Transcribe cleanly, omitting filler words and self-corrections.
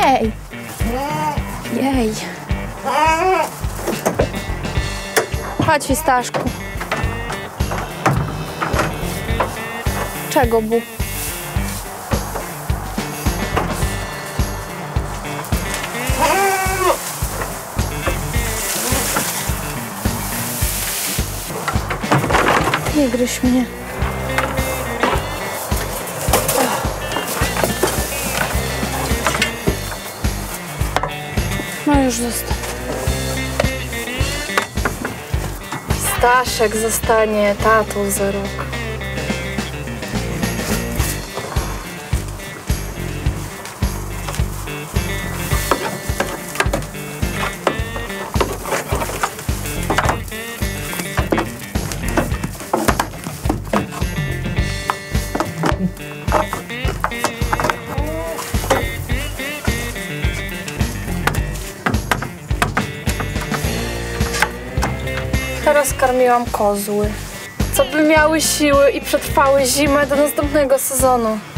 Jej! Jej! Chodź, Fistaszku. Czego, Bu? Nie gryź mnie. No już został. Staszek zostanie tatą za rok. Teraz karmiłam kozły, co by miały siły i przetrwały zimę do następnego sezonu.